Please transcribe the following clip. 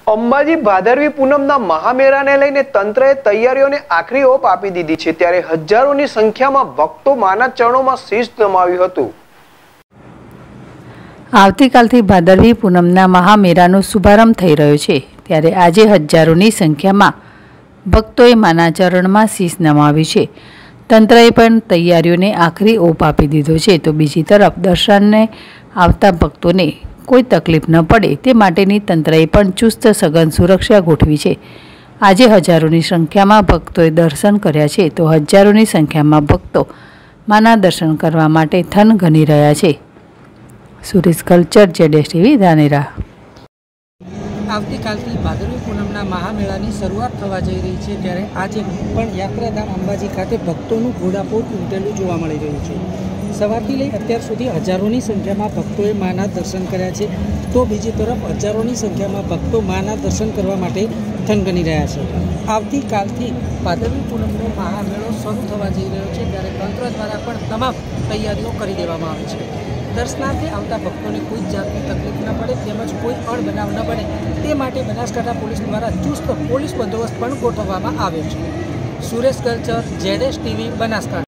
અંબાજી ભાદરવી પૂનમના મહામેળાને લઈને તંત્રએ તૈયારીઓને આખરી ઓપ આપી દીધી છે। ત્યારે હજારોની સંખ્યામાં ભક્તો માના ચરણોમાં શીશ નમાવ્યું હતું। આવતીકાલથી ભાદરવી પૂનમના મહામેળાનો શુભારંભ થઈ રહ્યો છે। ત્યારે આજે હજારોની સંખ્યામાં ભક્તોએ માના ચરણમાં શીશ નમાવ્યું છે। તંત્રએ પણ તૈયારીઓને આખરી ઓપ આપી દીધો છે। તો બીજી તરફ દર્શનને આવતા ભક્તોને કોઈ તકલીફ ન પડે તે માટેની તંત્રએ પણ ચુસ્ત સઘન સુરક્ષા ગોઠવી છે। આજે હજારોની સંખ્યામાં ભક્તોએ દર્શન કર્યા છે। તો હજારોની સંખ્યામાં ભક્તો માના દર્શન કરવા માટે થન ગની રહ્યા છે। સુરેશ કલ્ચર, જેડેશ ટીવી, ધાનેરા। આવતીકાલથી ભાદરવી પૂનમના મહામેળાની શરૂઆત થવા જઈ રહી છે। ત્યારે આજે પણ યાત્રાધામ અંબાજી ખાતે ભક્તોનું ઘોડાપૂર ઉમટેલું જોવા મળી રહ્યું છે। સવારથી લઈ અત્યાર સુધી હજારોની સંખ્યામાં ભક્તોએ માના દર્શન કર્યા છે। તો બીજી તરફ હજારોની સંખ્યામાં ભક્તો માના દર્શન કરવા માટે થનગની રહ્યા છે। આવતીકાલથી ભાદરવી પૂનમનો મહામેળો શરૂ થવા જઈ રહ્યો છે। ત્યારે તંત્ર દ્વારા પણ તમામ તૈયારીઓ કરી દેવામાં આવી છે। દર્શનાર્થે આવતા ભક્તોને કોઈ જાતની તકલીફ ન પડે તેમજ કોઈ અણબનાવ ન બને તે માટે બનાસકાંઠા પોલીસ દ્વારા ચુસ્ત પોલીસ બંદોબસ્ત પણ ગોઠવવામાં આવ્યો છે। સુરેશ કલ્ચર, જેડેશ ટીવી, બનાસકાંઠા।